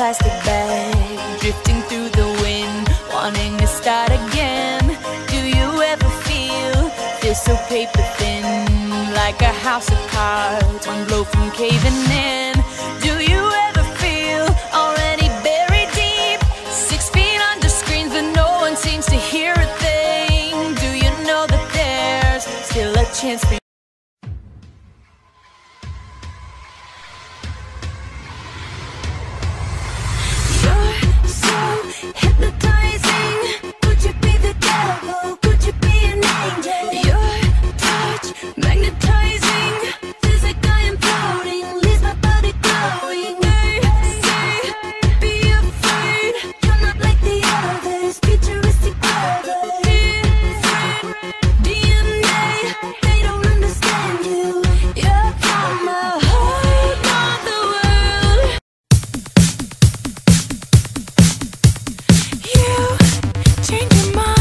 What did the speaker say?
plastic bag, drifting through the wind, wanting to start again. Do you ever feel so paper thin, like a house of cards, one blow from caving in? Do you ever feel already buried deep, 6 feet under screens, but no one seems to hear a thing? Do you know that there's still a chance for you? You're so hypnotizing. Could you be the devil? Could you be an angel? Your touch magnetizing, feels like I am floating, leaves my body glowing. They say, be afraid, you're not like the others, futuristic brothers. Different DNA, they don't understand you. You're from a whole nother world. You change your mind.